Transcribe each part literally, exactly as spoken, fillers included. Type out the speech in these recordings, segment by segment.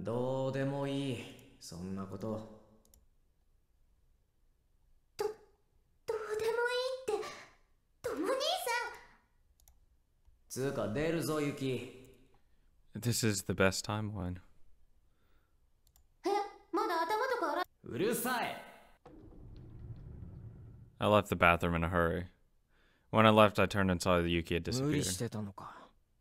どうでもいい、そんなこと。 ど、どうでもいいって、とも兄つうか出るぞユキ。 This is the best timeline. さん。え、まだ頭とか洗っうるさい。 I left the bathroom in a hurry. When I left, I turned and saw that Yuki had 無理 disappeared. してたのか。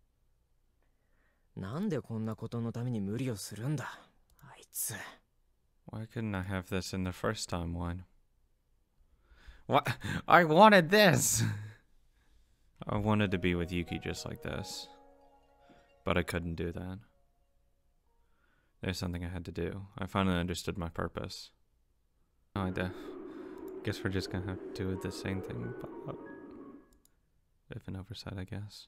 なんでこんなことのために無理をするんだ、あいつ。 Why couldn't I have this in the first timeline? What? I wanted this! I wanted to be with Yuki just like this. But I couldn't do that. There's something I had to do. I finally understood my purpose. Oh, I guess we're just gonna have to do the same thing. But if an oversight, I guess.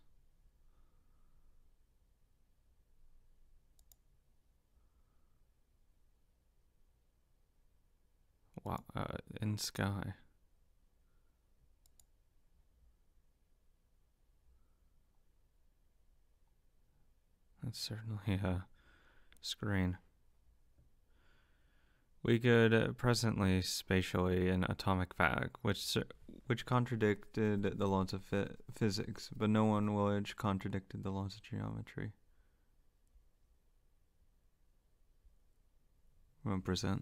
Wow, uh, in sky. That's certainly a screen. We could uh, presently spatially an atomic fact, which which contradicted the laws of phy physics, but no one which contradicted the laws of geometry. one percent.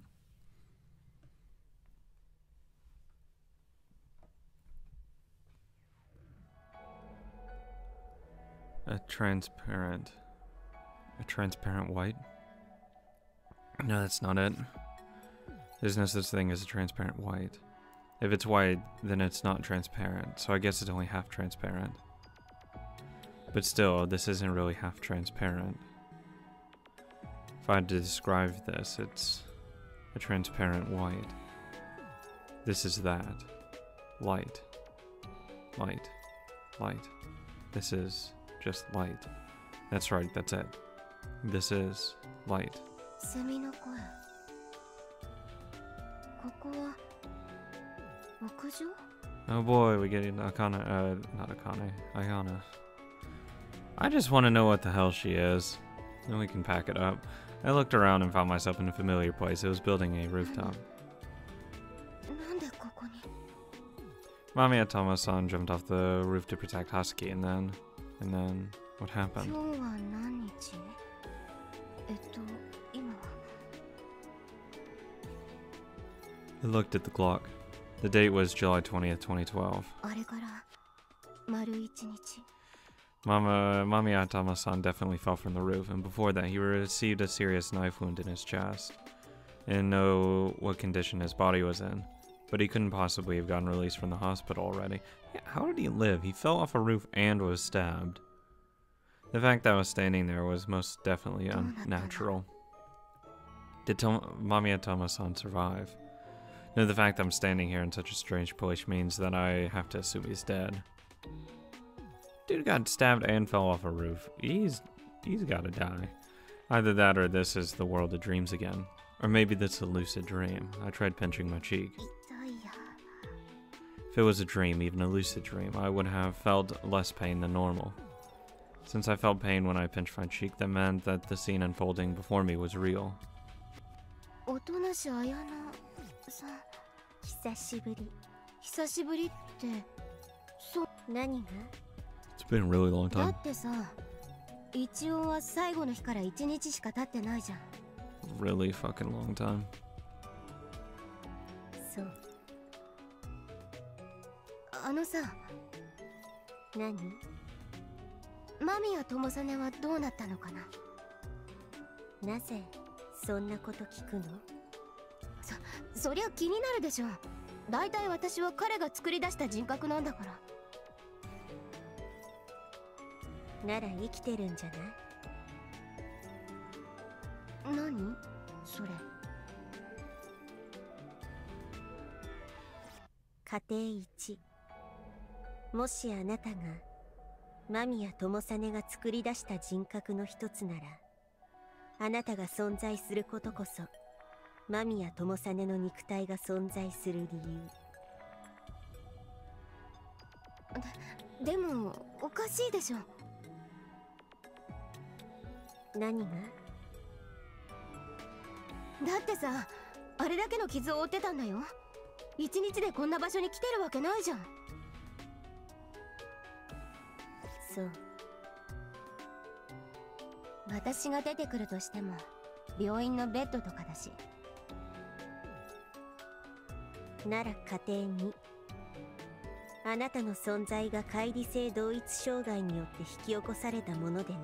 A transparent... A transparent white? No, that's not it. There's no such thing as a transparent white. If it's white, then it's not transparent, so I guess it's only half transparent. But still, this isn't really half transparent. If I had to describe this, it's a transparent white. This is that. Light. Light. Light. This is just light. That's right, that's it. This is light. セミの声。ここは屋上？ Oh boy, we get Akane, uh, not Akane, Ayana. I just want to know what the hell she is. Then we can pack it up. I looked around and found myself in a familiar place. It was building a rooftop. なんでここに？ Mami Atama-san jumped off the roof to protect Hasuki, and then, and then, what 今 happened? 日は何日？えっと今は。 I looked at the clock. The date was July twentieth, twenty twelve. あれから丸一日。 Mama, Mami Atama-san definitely fell from the roof, and before that he received a serious knife wound in his chest. I didn't know what condition his body was in, but he couldn't possibly have gotten released from the hospital already. Yeah, how did he live? He fell off a roof and was stabbed. The fact that I was standing there was most definitely unnatural. Did Tom Mami Atama-san survive? No, the fact that I'm standing here in such a strange place means that I have to assume he's dead. Dude got stabbed and fell off a roof. He's he's gotta die. Either that or this is the world of dreams again. Or maybe this is a lucid dream. I tried pinching my cheek. 痛いや。 If it was a dream, even a lucid dream, I would have felt less pain than normal. Since I felt pain when I pinched my cheek, that meant that the scene unfolding before me was real. おとなしあやなさん。久しぶり。久しぶりって。そう。何が？ It's been a really long だ time. ってさ、一応は最後の日から一日しか経ってないじゃん。 Really fucking long time. そう。あのさ、何？マミやトモサネはどうなったのかな。なぜそんなこと聞くの？そ、そりゃ気になるでしょ。だいたい私は彼が作り出した人格なんだから。なら生きてるんじゃない？何？それ。家庭一。もしあなたがマミやトモサネが作り出した人格の一つなら、あなたが存在することこそマミやトモサネの肉体が存在する理由。で、でもおかしいでしょ。何が？ だってさ、あれだけの傷を負ってたんだよ。一日でこんな場所に来てるわけないじゃん。そう。私が出てくるとしても病院のベッドとかだし。なら家庭にあなたの存在が乖離性同一障害によって引き起こされたものでない。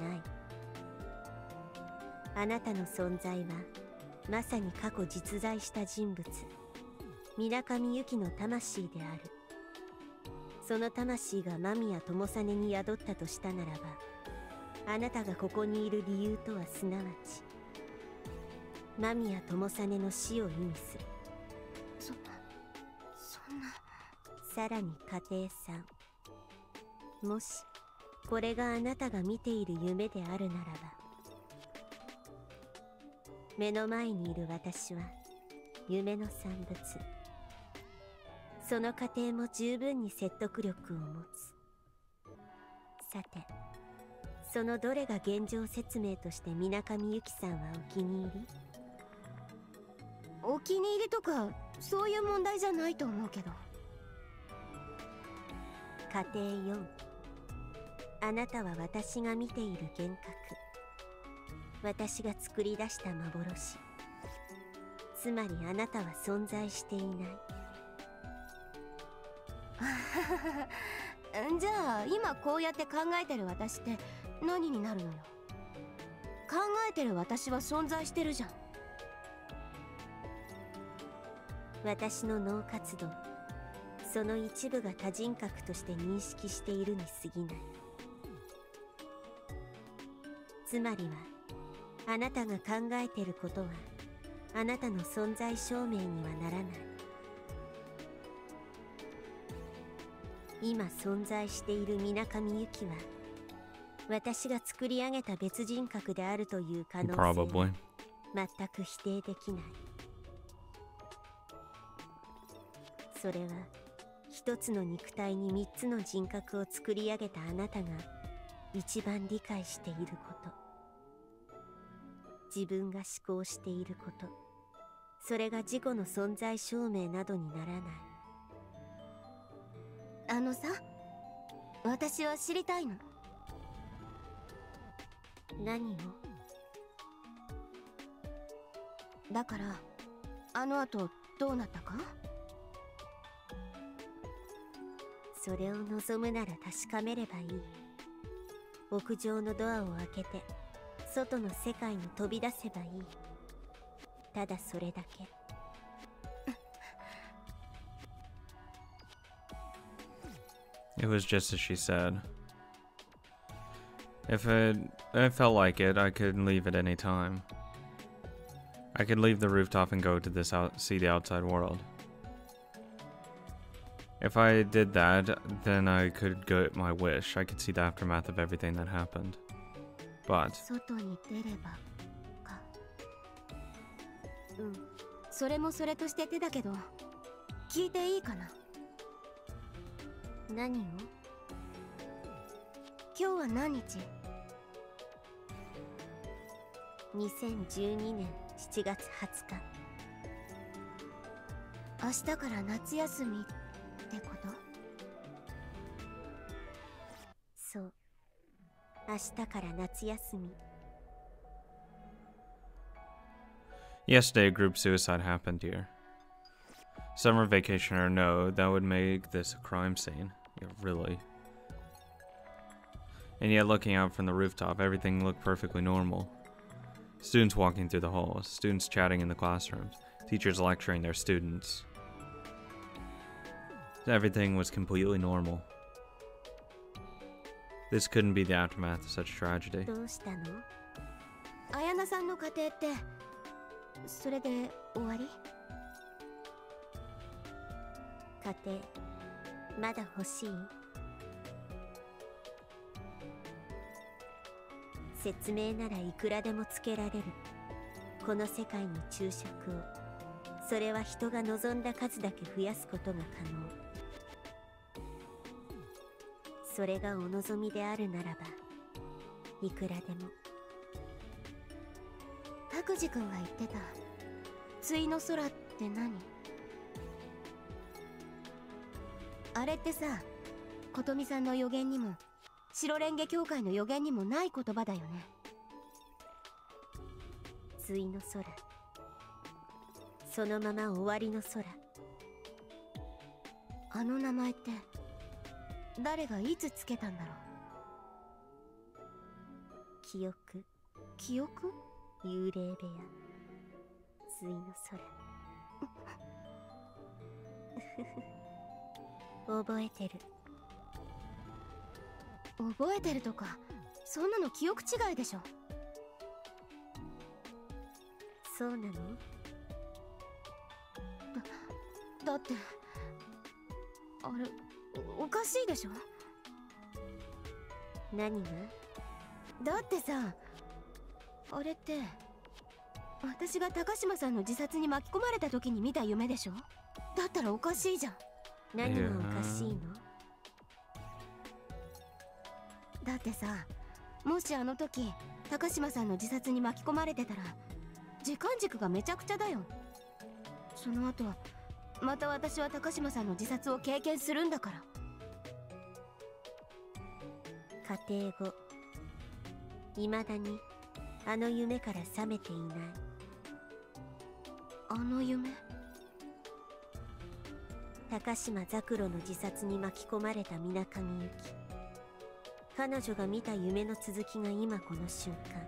あなたの存在はまさに過去実在した人物、水上由紀の魂である。その魂が間宮友実に宿ったとしたならば、あなたがここにいる理由とはすなわち間宮友実の死を意味する。そ、そんな。さらに家庭さん、もしこれがあなたが見ている夢であるならば、目の前にいる私は夢の産物。その過程も十分に説得力を持つ。さて、そのどれが現状説明として水上由紀さんはお気に入り？お気に入りとかそういう問題じゃないと思うけど。家庭よん、あなたは私が見ている幻覚、私が作り出した幻。つまりあなたは存在していない。じゃあ今こうやって考えてる私って何になるのよ。考えてる私は存在してるじゃん。私の脳活動、その一部が多人格として認識しているに過ぎない。つまりはあなたが考えてることはあなたの存在証明にはならない。今存在している水上由紀は私が作り上げた別人格であるという可能性は全く否定できない。それは一つの肉体に三つの人格を作り上げたあなたが一番理解していること、自分が思考していること、それが自己の存在証明などにならない。あのさ、私は知りたいの。何を？だからあの後どうなったか？それを望むなら確かめればいい。屋上のドアを開けて外の世界に飛び出せばいい。ただそれだけ。 It was just as she said. If it, it felt like it, I could leave at any time. I could leave the rooftop and go to this out, see the outside world. If I did that, then I could get my wish. I could see the aftermath of everything that happened. But 外に出ればか。うん、それもそれとして手だけど、聞いていいかな？何を？今日は何日？にせんじゅうにねんしちがつはつか。明日から夏休みってこと？そう。明日から夏休み。 yesterday, a group suicide happened here. Summer vacation or no, that would make this a crime scene. Yeah, really. And yet, looking out from the rooftop, everything looked perfectly normal. Students walking through the halls, students chatting in the classrooms, teachers lecturing their students. Everything was completely normal. This couldn't be the aftermath of such tragedy. どうしたの？綾菜さんの家庭ってそれで終わり？家庭まだ欲しい？説明ならいくらでもつけられる。この世界に注釈を。それは人が望んだ数だけ増やすことが可能。それがお望みであるならばいくらでも。拓司君が言ってた。 対の空って何？あれってさ、琴美さんの予言にも白レンゲ協会の予言にもない言葉だよね。対の空、そのまま終わりの空。あの名前って誰がいつつけたんだろう。記憶、記憶、幽霊部屋、対の空。覚えてる。覚えてるとか、そんなの記憶違いでしょ。そうなの？だ、だってあれ、お、おかしいでしょ。何が？だってさ、あれって私が高島さんの自殺に巻き込まれた時に見た夢でしょ。だったらおかしいじゃん。何がおかしいの？だってさ、もしあの時高島さんの自殺に巻き込まれてたら時間軸がめちゃくちゃだよ。その後また私は高島さんの自殺を経験するんだから。家庭後、未だにあの夢から覚めていない。あの夢？高島ザクロの自殺に巻き込まれた水上由紀。彼女が見た夢の続きが今この瞬間。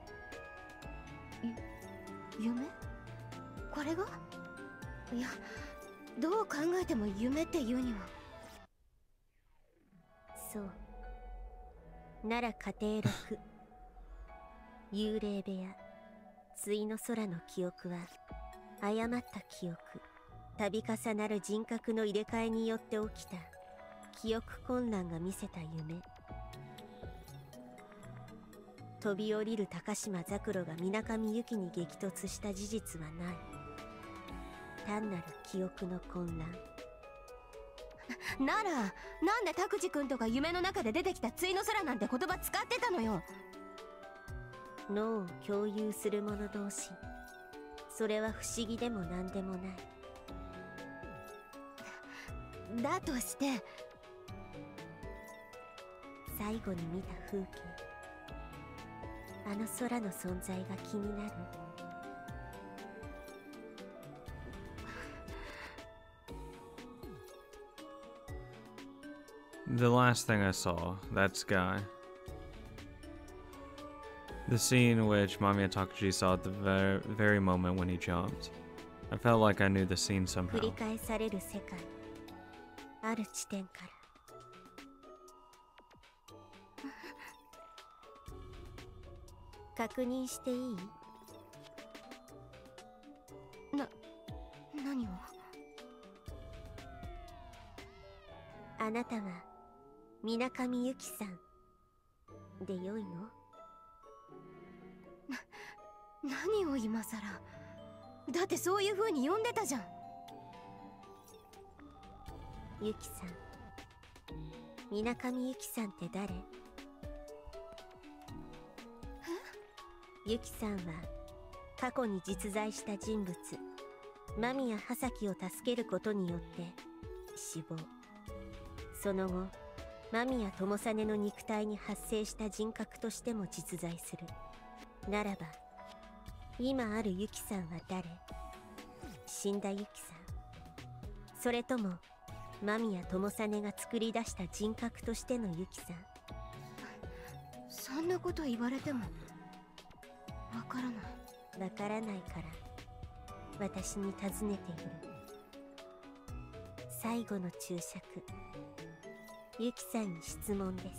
ゆ、夢？これが？いや、どう考えても夢っていうには。そう。なら家庭録。幽霊部屋、対の空の記憶は誤った記憶、度重なる人格の入れ替えによって起きた記憶混乱が見せた夢。飛び降りる高島ザクロが水上由紀に激突した事実はない。単なる記憶の混乱。なら、なんで拓司君とか夢の中で出てきた対の空なんて言葉使ってたのよ。脳を共有する者同士、それは不思議でも何でもない。だとして最後に見た風景、あの空の存在が気になる。 The last thing I saw, that sky. The scene which Mamiya Takashi saw at the ver very moment when he jumped. I felt like I knew the scene 繰 somehow. り返される世界、ある地点から確認していい？な、何を？あなたは水上由紀さんでよいの？な、何を今さら。だってそういう風に呼んでたじゃん。由紀さん、水上由紀さんって誰？由紀さんは過去に実在した人物間宮葉咲を助けることによって死亡。その後間宮友実の肉体に発生した人格としても実在する。ならば今ある由紀さんは誰？死んだ由紀さん、それとも間宮友実が作り出した人格としての由紀さん？そんなこと言われてもわからない。わからないから私に尋ねている。最後の注釈、由紀さんに質問です。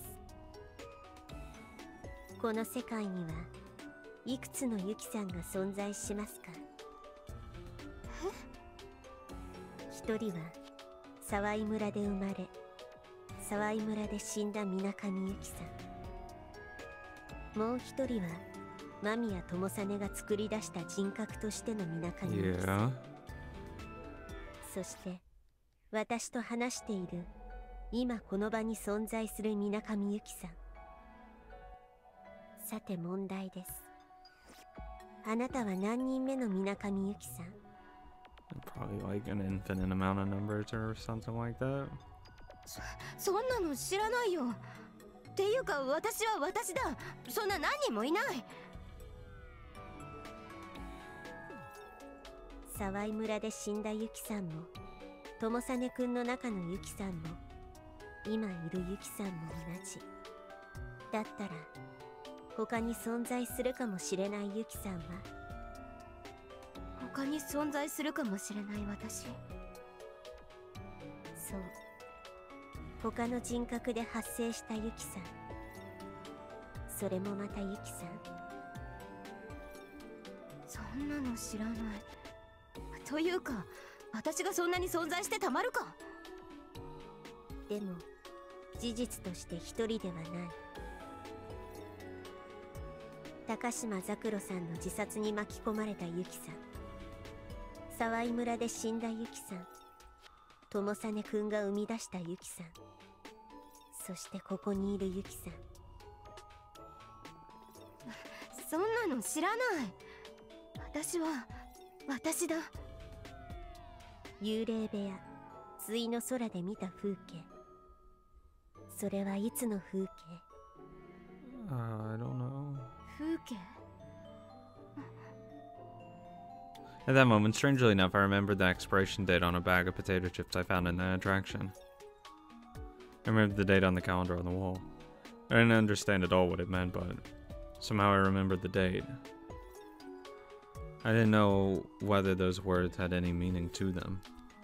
この世界にはいくつの由紀さんが存在しますか？一人は沢井村で生まれ沢井村で死んだ水上由紀さん。もう一人は間宮友実が作り出した人格としての水上由紀さん。 Yeah. そして私と話している今この場に存在する水上由紀さん。さて問題です。 あなたは何人目の水上ゆきさん？ Probably like an infinite amount of numbers or something like that. そ、そんなの知らないよ。っていうか私は私だ。そんな何人もいない。沢井村で死んだゆきさんも、友実くんの中のゆきさんも、今いるゆきさんも同じ。だったら他に存在するかもしれないゆきさんは、他に存在するかもしれない私。そう、他の人格で発生したゆきさん。それもまたゆきさん。そんなの知らない。というか私がそんなに存在してたまるか。でも事実として一人ではない。高島ザクロさんの自殺に巻き込まれたユキさん、沢井村で死んだユキさん、友実くんが生み出したユキさん、そしてここにいるユキさん。そんなの知らない。私は私だ。幽霊部屋、対の空で見た風景、それはいつの風景？ Uh, I don't know. 風景？ At that moment, strangely enough, I remembered the expiration date on a bag of potato chips I found in the attraction. I remembered the date on the calendar on the wall. I didn't understand at all what it meant, but somehow I remembered the date. I didn't know whether those words had any meaning to them.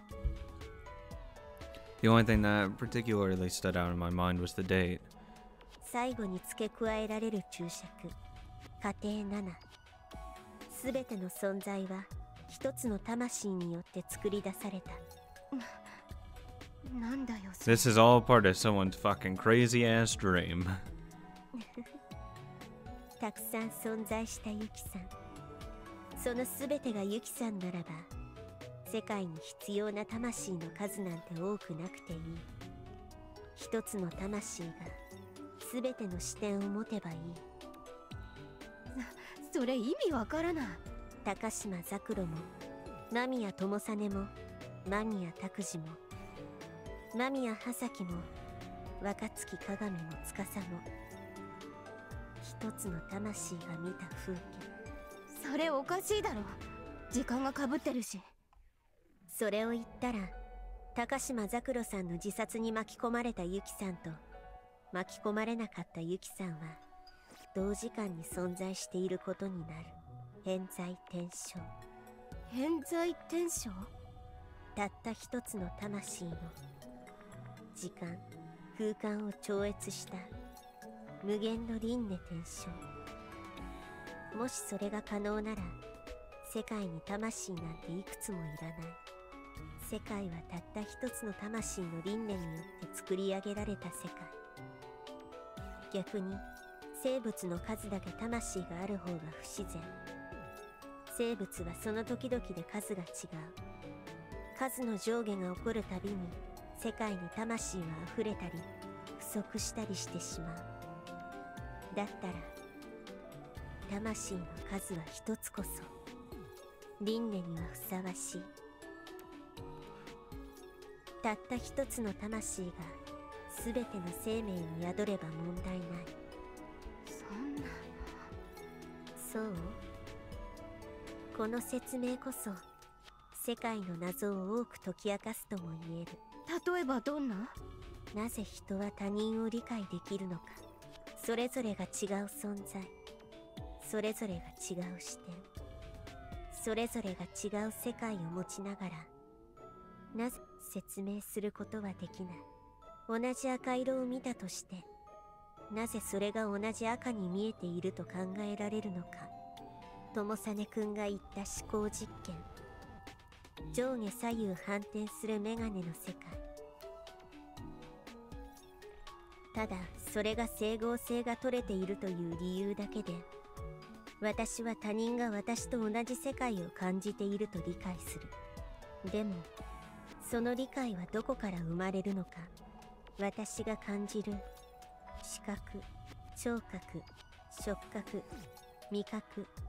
The only thing that particularly stood out in my mind was the date. 最後に付け加えられる注釈、家庭なな。すべての存在は一つの魂によって作り出された。なんだよそれ。 This is all part of someone's fucking crazy ass dream. たくさん存在したユキさん。そのすべてがユキさんならば、世界に必要な魂の数なんて多くなくていい。一つの魂がすべての視点を持てばいい。それ意味わからない。高島ザクロも間宮友実も間宮拓司も間宮葉咲も若月鏡も司も、一つの魂が見た風景。それおかしいだろ。時間がかぶってるし。それを言ったら高島ザクロさんの自殺に巻き込まれたユキさんと巻き込まれなかったユキさんは同時間に存在していることになる。偏在転生。偏在転生？たった一つの魂の時間空間を超越した無限の輪廻転生。もしそれが可能なら世界に魂なんていくつもいらない。世界はたった一つの魂の輪廻によって作り上げられた世界。逆に生物の数だけ魂がある方が不自然。生物はその時々で数が違う。数の上下が起こるたびに世界に魂は溢れたり不足したりしてしまう。だったら魂の数は一つこそ輪廻にはふさわしい。たった一つの魂がすべての生命に宿れば問題ない。そんな。そう。この説明こそ世界の謎を多く解き明かすとも言える。例えばどんな？なぜ人は他人を理解できるのか。それぞれが違う存在、それぞれが違う視点、それぞれが違う世界を持ちながら、なぜ説明することはできない。同じ赤色を見たとして、なぜそれが同じ赤に見えていると考えられるのか。友実くんが言った思考実験。上下左右反転するメガネの世界。ただそれが整合性が取れているという理由だけで、私は他人が私と同じ世界を感じていると理解する。でもその理解はどこから生まれるのか。私が感じる視覚、聴覚、触覚、味覚、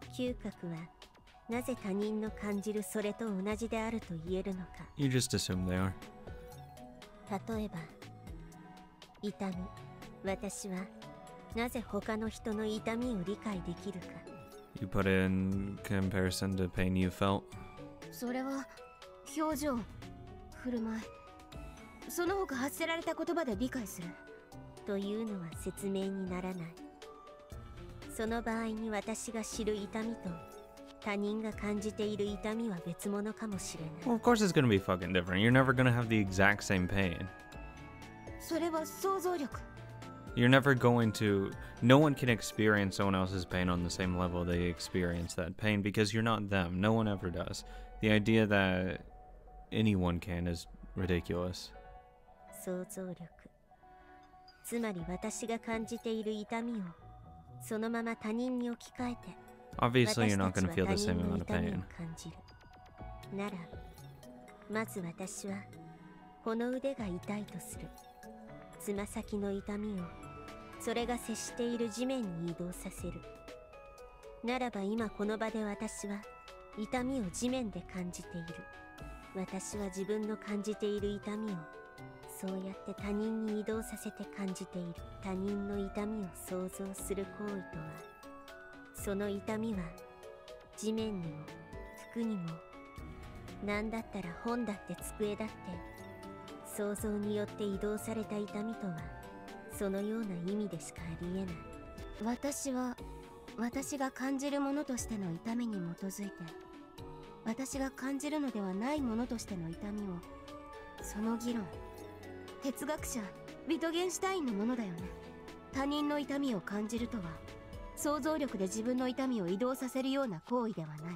嗅覚はなぜ他人の感じるそれと同じであると言えるのか。 You just assume they are. 例えば痛み、私はなぜ他の人の痛みを理解できるか。 You put it in comparison to pain you felt. それは表情、振る舞い、その他発せられた言葉で理解するというのは説明にならない。その場合に私が知る痛みと他人が感じている痛みは別物かもしれない。 Well, of course it's gonna be fucking different. You're never gonna have the exact same pain. それは想像力。 You're never going to... No one can experience someone else's pain on the same level they experience that pain because you're not them. No one ever does. The idea that anyone can is ridiculous. 想像力。つまり私が感じている痛みをそのまま他人に置き換えて Obviously, you're not 私 going た to ち feel は the 他 same 人の amount of 痛みを pain. 感じる。ならまず私はこの腕が痛いとする。つま先の痛みをそれが接している地面に移動させる。ならば今この場で私は痛みを地面で感じている。私は自分の感じている痛みをそうやって他人に移動させて感じている。他人の痛みを想像する行為とは、その痛みは地面にも服にも、なんだったら本だって机だって想像によって移動された痛みとはそのような意味でしかありえない。私は私が感じるものとしての痛みに基づいて、私が感じるのではないものとしての痛みを、その議論、哲学者ビトゲンシュタインのものだよね。他人の痛みを感じるとは想像力で自分の痛みを移動させるような行為ではない。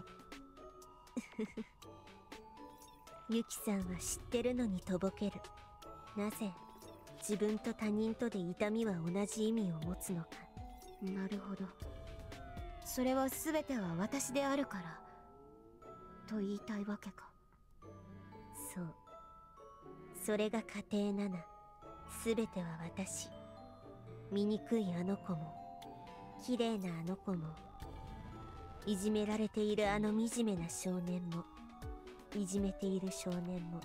ユキさんは知ってるのにとぼける。なぜ自分と他人とで痛みは同じ意味を持つのか。なるほど。それは全ては私であるからと言いたいわけか。そう、それが家庭なな。全ては私。醜いあの子も綺麗なあの子も、いじめられているあの惨めな少年も、いじめている少年も、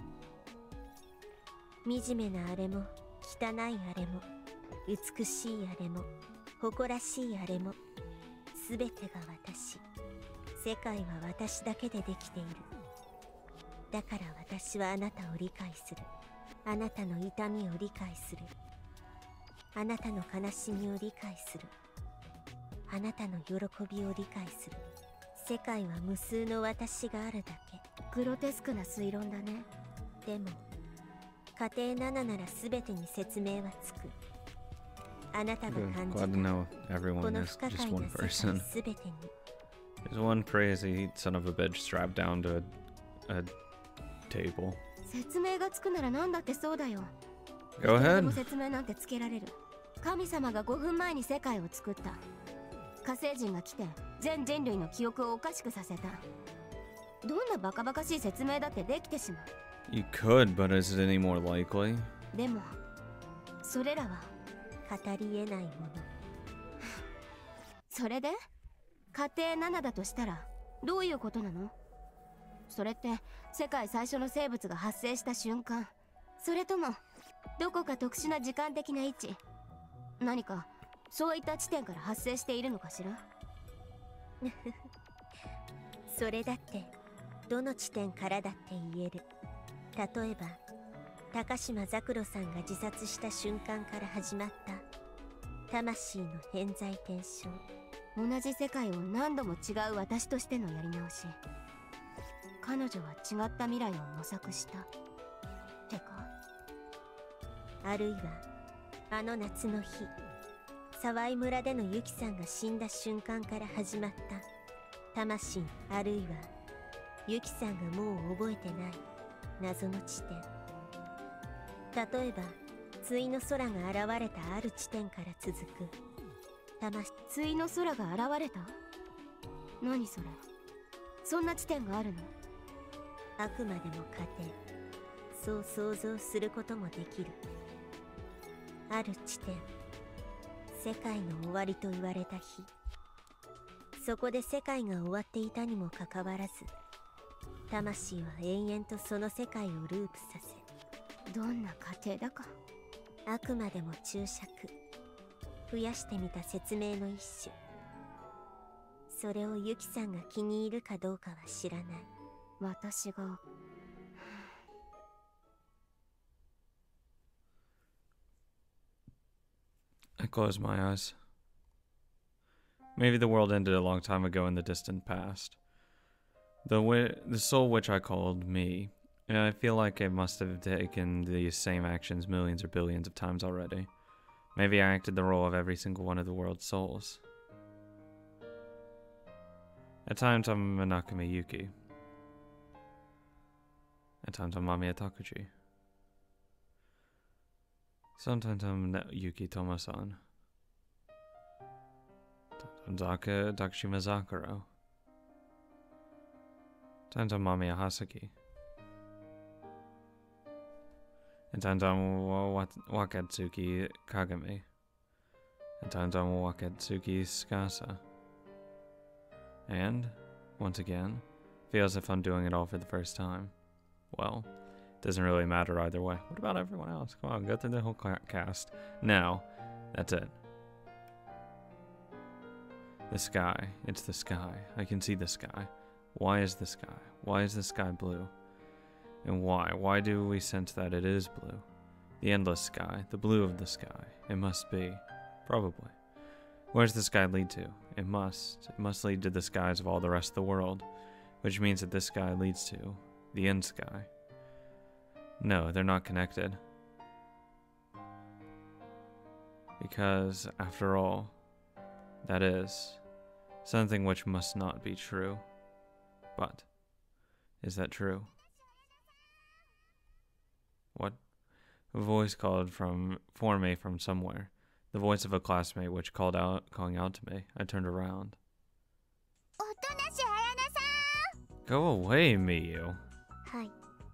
惨めなあれも汚いあれも、美しいあれも誇らしいあれも、すべてが私。世界は私だけでできている。だから私はあなたを理解する。あなたの痛みを理解する。あなたの悲しみを理解する。あなたの喜びを理解する。世界は無数の私があるだけ。グロテスクな推論だね。でも家庭なななら全てに説明はつく。あなたが Good. 感じ Glad to た know こ everyone の is 不可 just 解 one な世界 person. 全てに There's one crazy son of a bitch strapped down to a, a table. 説明がつくなら何だってそうだよ。 Go いくらでも ahead. 説明なんてつけられる。神様がごふんまえに世界を作った。火星人が来て全人類の記憶をおかしくさせた。どんなバカバカしい説明だってできてしまう。 You could, but is it any more likely? でもそれらは語り得ないもの。それで家庭ななだとしたらどういうことなの？それって世界最初の生物が発生した瞬間、それともどこか特殊な時間的な位置、何かそういった地点から発生しているのかしら？それだってどの地点からだって言える。例えば高島ザクロさんが自殺した瞬間から始まった魂の偏在転生。同じ世界を何度も違う私としてのやり直し。彼女は違った未来を模索したてか、あるいはあの夏の日、沢井村でのユキさんが死んだ瞬間から始まった魂、あるいはユキさんがもう覚えてない謎の地点。例えば対の空が現れたある地点から続く魂。対の空が現れた？何それ？そんな地点があるの？あくまでも仮定。そう想像することもできる。ある地点、世界の終わりと言われた日、 そこで世界が終わっていたにもかかわらず、魂は延々とその世界をループさせ、どんな過程だか。あくまでも注釈、増やしてみた説明の一種。それをユキさんが気に入るかどうかは知らない。私が。 I closed my eyes. Maybe the world ended a long time ago in the distant past. The wi- the soul which I called me, I feel like it must have taken these same actions millions or billions of times already. Maybe I acted the role of every single one of the world's souls. At times I'm Minakami Yuki. At times I'm Mamiya Takuji. Sometimes I'm Yuki Tomasan. Sometimes I'm Takashima Zakuro. Sometimes I'm Mamiya Hasaki. And times I'm Wakatsuki Kagami. And times I'm Wakatsuki Skasa. And, once again, feels as if I'm doing it all for the first time. Well, it doesn't really matter either way. What about everyone else? Come on, go through the whole cast. Now, that's it. The sky. It's the sky. I can see the sky. Why is the sky? Why is the sky blue? And why? Why do we sense that it is blue? The endless sky. The blue of the sky. It must be. Probably. Where does the sky lead to? It must. It must lead to the skies of all the rest of the world. Which means that this sky leads to the end sky. No, they're not connected. Because, after all, that is something which must not be true. But, is that true? What? A voice called from for me from somewhere. The voice of a classmate which called out calling out to me. I turned around. Go away, Miyu. Hi.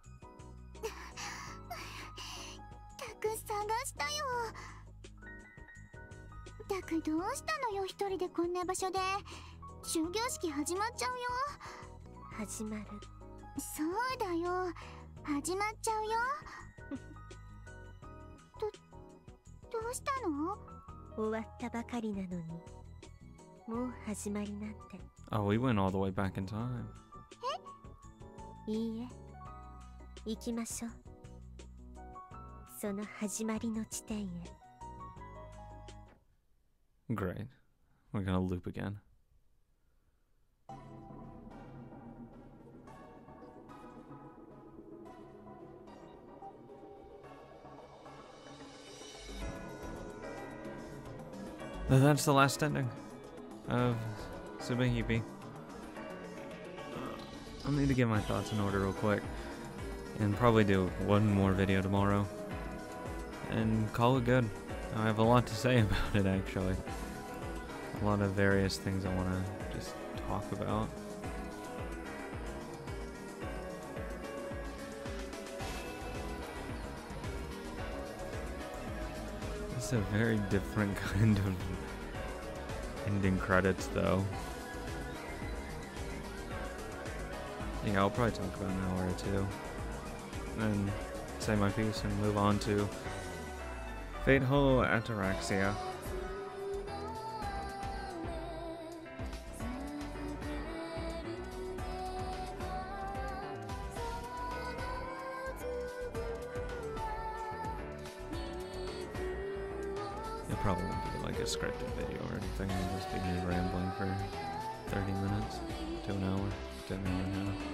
たくどうしたのよ、一人でこんな場所で。終業式始まっちゃうよ。 始まる。 そうだよ、始まっちゃうよ。ど、どうしたの？ 終わったばかりなのに、もう始まりなんて。 Oh, we went all the way back in time. え？いいえ、行きましょう。その始まりの地点へ。 Great. We're gonna loop again. That's the last ending of Tsubihebe. I'll need to get my thoughts in order real quick and probably do one more video tomorrow and call it good. I have a lot to say about it, actually. A lot of various things I want to just talk about. It's a very different kind of ending credits, though. Yeah, I'll probably talk about an hour or two. And then say my piece and move on to Fate Holo Ataraxia. It probably won't be like a scripted video or anything, it'll just be me rambling for thirty minutes to an hour, to an hour and a half.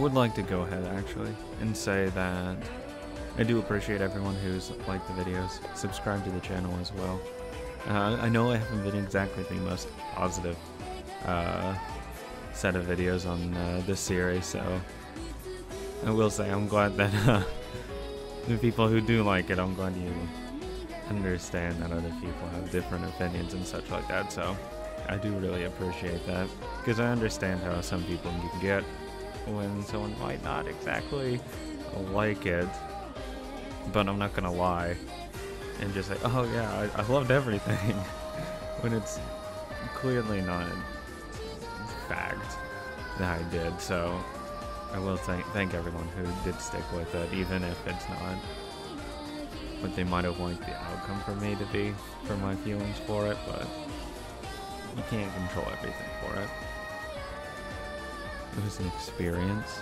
would like to go ahead actually and say that I do appreciate everyone who's liked the videos, subscribed to the channel as well. Uh, I know I haven't been exactly the most positive uh, set of videos on uh, this series, so I will say I'm glad that uh, the people who do like it, I'm glad you understand that other people have different opinions and such like that, so I do really appreciate that, because I understand how some people can get when someone might not exactly like it, but I'm not gonna lie and just say, oh yeah, I, I loved everything, when it's clearly not fact that I did. So I will thank thank everyone who did stick with it, even if it's not what they might have liked the outcome for me to be, for my feelings for it, but you can't control everything for it. It was an experience.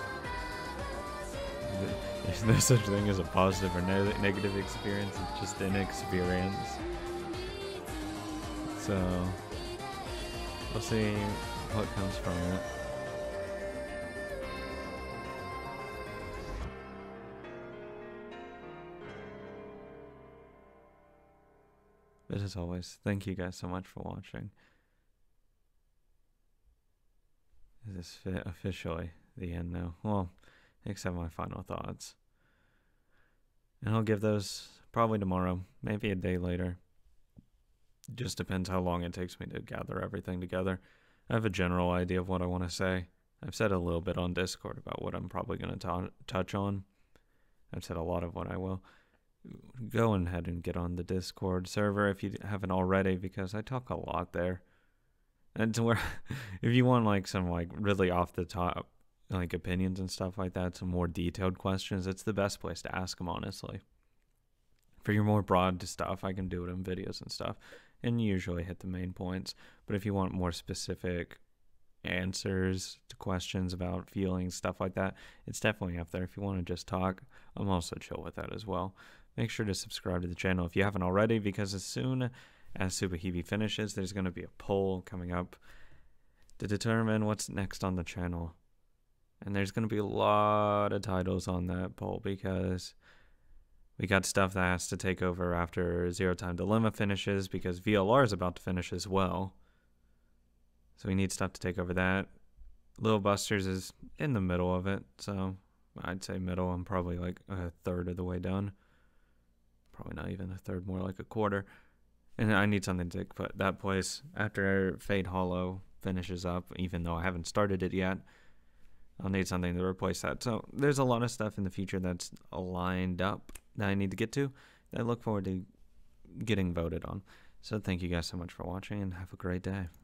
There's no such thing as a positive or ne negative experience, it's just an experience. So, we'll see what comes from it. But as always, thank you guys so much for watching. Is this officially the end now? Well, except my final thoughts. And I'll give those probably tomorrow, maybe a day later. Just depends how long it takes me to gather everything together. I have a general idea of what I want to say. I've said a little bit on Discord about what I'm probably going to touch on. I've said a lot of what I will. Go ahead and get on the Discord server if you haven't already, because I talk a lot there. And to where, if you want like some like really off the top like opinions and stuff like that, some more detailed questions, it's the best place to ask them, honestly. For your more broad stuff, I can do it in videos and stuff, and usually hit the main points. But if you want more specific answers to questions about feelings, stuff like that, it's definitely up there. If you want to just talk, I'm also chill with that as well. Make sure to subscribe to the channel if you haven't already, because as soon as Tsubahebe finishes, there's going to be a poll coming up to determine what's next on the channel. And there's going to be a lot of titles on that poll, because we got stuff that has to take over after Zero Time Dilemma finishes, because V L R is about to finish as well. So we need stuff to take over that. Little Busters is in the middle of it, so I'd say middle. I'm probably like a third of the way done. Probably not even a third, more like a quarter. And I need something to take put that place after Fate Hollow finishes up, even though I haven't started it yet. I'll need something to replace that. So there's a lot of stuff in the future that's lined up that I need to get to, that I look forward to getting voted on. So thank you guys so much for watching, and have a great day.